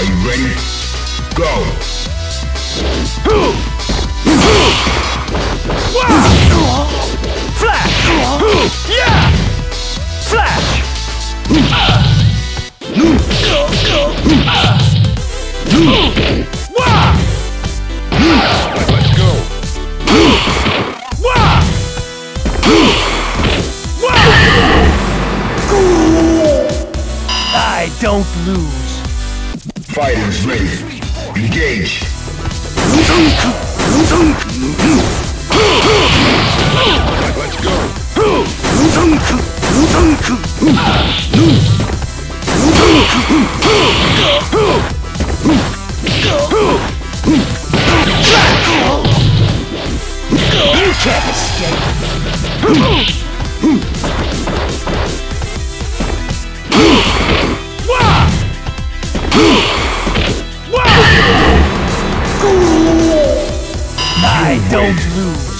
you ready? Go! Flash! Yeah! Flash! Let's go! I don't lose. Fighters ready. Engage! Let's go! You can't escape. I don't lose.